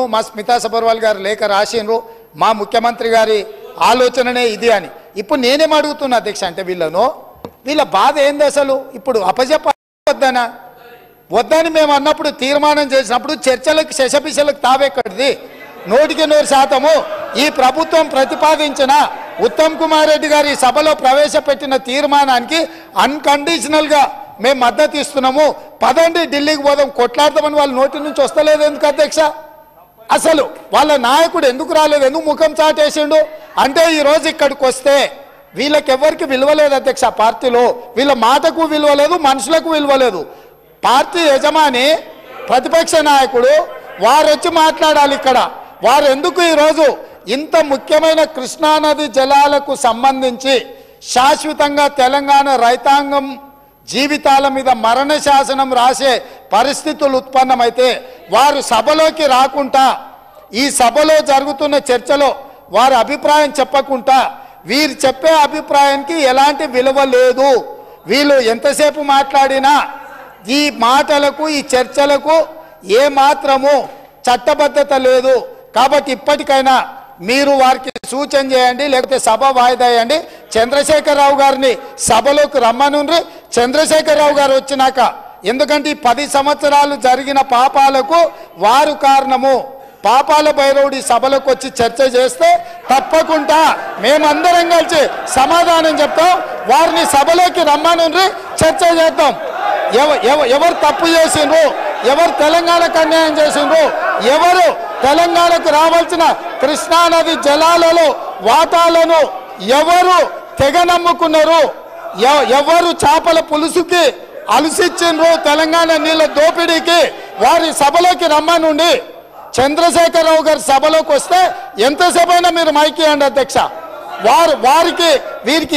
మా స్మితా సబర్వాల్ గారు లేఖ రాసిండ్రు, మా ముఖ్యమంత్రి గారి ఆలోచననే ఇది అని. ఇప్పుడు నేనేం అడుగుతున్నా అధ్యక్ష అంటే వీళ్ళ బాధ ఏంది అసలు? ఇప్పుడు అప్పజెప్ప వద్దని మేము అన్నప్పుడు, తీర్మానం చేసినప్పుడు చర్చలకు శశపిశలకు తావెక్కడిది? 100% ఈ ప్రభుత్వం ప్రతిపాదించిన ఉత్తమ్ కుమార్ రెడ్డి గారి సభలో ప్రవేశపెట్టిన తీర్మానానికి అన్కండిషనల్గా మేము మద్దతు ఇస్తున్నాము. పదండి ఢిల్లీకి పోదాం, కొట్లాడతామని వాళ్ళ నోటి నుంచి వస్తలేదు ఎందుకు అధ్యక్ష? అసలు వాళ్ళ నాయకుడు ఎందుకు రాలేదు? ఎందుకు ముఖం చాటేసిండు? అంటే ఈరోజు ఇక్కడికి వస్తే వీళ్ళకెవ్వరికి విలువలేదు అధ్యక్ష. పార్టీలో వీళ్ళ మాటకు విలువలేదు, మనుషులకు విలువలేదు. పార్టీ యజమాని ప్రతిపక్ష నాయకుడు వారు వచ్చి మాట్లాడాలి ఇక్కడ. వారు ఎందుకు ఈరోజు ఇంత ముఖ్యమైన కృష్ణానది జలాలకు సంబంధించి శాశ్వతంగా తెలంగాణ రైతాంగం జీవితాల మీద మరణ శాసనం రాసే పరిస్థితులు ఉత్పన్నమైతే వారు సభలోకి రాకుండా, ఈ సభలో జరుగుతున్న చర్చలో వారి అభిప్రాయం చెప్పకుండా, వీరు చెప్పే అభిప్రాయానికి ఎలాంటి విలువ లేదు. వీళ్ళు ఎంతసేపు మాట్లాడినా ఈ మాటలకు ఈ చర్చలకు ఏ మాత్రము చట్టబద్ధత లేదు. కాబట్టి ఇప్పటికైనా మీరు వారికి సూచన చేయండి, లేకపోతే సభ వాయిదా వేయండి. చంద్రశేఖరరావు గారిని సభలోకి రమ్మనుండ్రి. చంద్రశేఖరరావు గారు వచ్చినాక, ఎందుకంటే ఈ 10 సంవత్సరాలు జరిగిన పాపాలకు వారు కారణము. పాపాల భైరవుడి సభలకు వచ్చి చర్చ చేస్తే తప్పకుండా మేమందరం కలిసి సమాధానం చెప్తాం. వారిని సభలోకి రమ్మనుండ్రి, చర్చ చేద్దాం. ఎవరు తప్పు చేసిండ్రు, ఎవరు తెలంగాణకు అన్యాయం చేసిండ్రు, ఎవరు తెలంగాణకు రావాల్సిన కృష్ణానది జలాలలో వాటాలను ఎవరు తెగ నమ్ముకున్నారు, ఎవరు చేపల పులుసుకి అలసిచ్చిండ్రు వారి నీళ్ళ దోపిడీకి, వారి సభలోకి రమ్మనుండి. చంద్రశేఖరరావు గారి సభలోకి వస్తే ఎంతసేపైనా మీరు మైకియండి అధ్యక్ష. వారికి వీరికి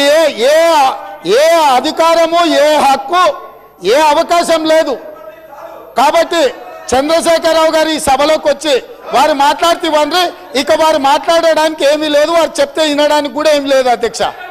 ఏ అధికారము, ఏ హక్కు, ఏ అవకాశం లేదు. కాబట్టి చంద్రశేఖరరావు గారు ఈ సభలోకి వచ్చి వారు మాట్లాడితే ఇవ్వండి. ఇక వారు మాట్లాడడానికి ఏమీ లేదు, వారు చెప్తే వినడానికి కూడా ఏమీ లేదు అధ్యక్ష.